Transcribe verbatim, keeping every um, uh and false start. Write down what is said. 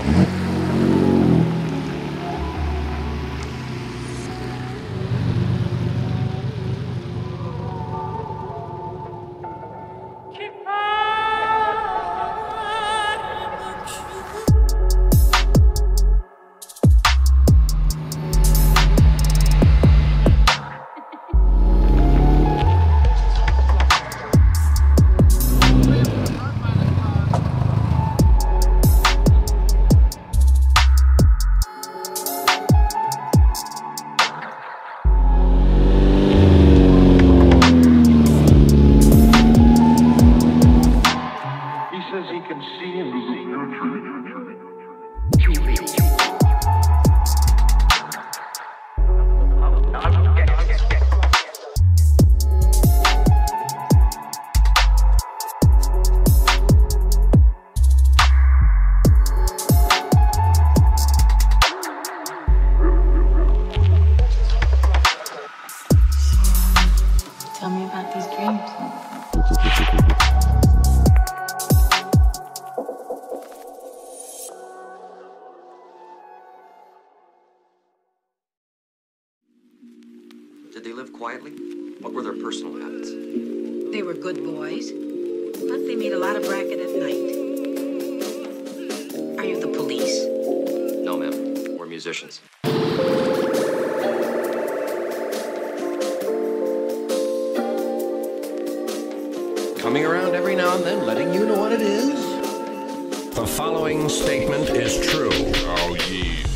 Tell me about these dreams. Did they live quietly? What were their personal habits? They were good boys, but they made a lot of racket at night. Are you the police? No, ma'am. We're musicians. Coming around every now and then, letting you know what it is. The following statement is true. Oh, yeah.